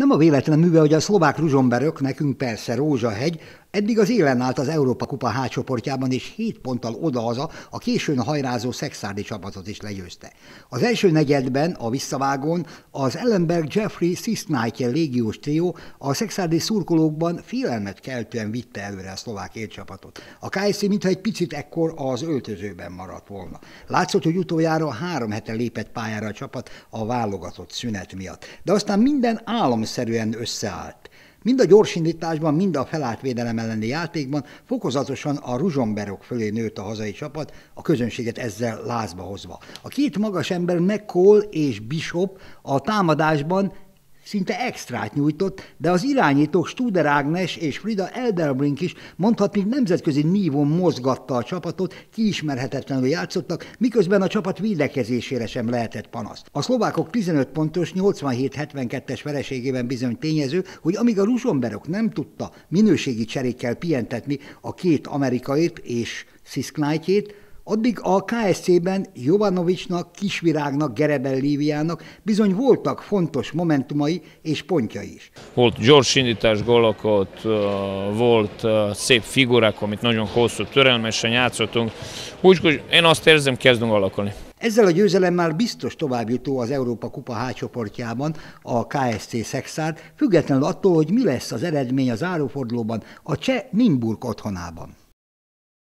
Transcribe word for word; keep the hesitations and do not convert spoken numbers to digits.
Nem a véletlen műve, hogy a szlovák Ružomberok, nekünk persze Rózsahegy, eddig az élen állt az Európa Kupa H csoportjában, és hét ponttal odahaza a későn hajrázó szekszárdi csapatot is legyőzte. Az első negyedben, a visszavágón az Ellenberg Jeffrey Sisknight légiós trió a szekszárdi szurkolókban félelmet keltően vitte előre a szlovák élcsapatot. A ká es cé mintha egy picit ekkor az öltözőben maradt volna. Látszott, hogy utoljára három hete lépett pályára a csapat a válogatott szünet miatt. De aztán minden álomszerűen összeállt. Mind a gyorsindításban, mind a felállt védelem elleni játékban fokozatosan a Ružomberok fölé nőtt a hazai csapat, a közönséget ezzel lázba hozva. A két magas ember, McCall és Bishop a támadásban szinte extrát nyújtott, de az irányítók Studer Ágnes és Frida Elderbrink is mondhatni nemzetközi nívón mozgatta a csapatot, kiismerhetetlenül játszottak, miközben a csapat védekezésére sem lehetett panasz. A szlovákok tizenöt pontos nyolcvanhét hetvenkettes vereségében bizony tényező, hogy amíg a Ružomberok nem tudta minőségi cserékkel pihentetni a két amerikait és Sisknightjét, addig a ká es cében Jovanovicsnak, Kisvirágnak, Gerebel Líviának bizony voltak fontos momentumai és pontjai is. Volt gyorsindítás gólok, volt szép figurák, amit nagyon hosszú, türelmesen játszottunk. Úgyhogy én azt érzem, kezdünk alakulni. Ezzel a győzelemmel biztos továbbjutó az Európa Kupa H csoportjában a ká es cé Szekszárd, függetlenül attól, hogy mi lesz az eredmény a zárófordulóban a cseh Nymburk otthonában.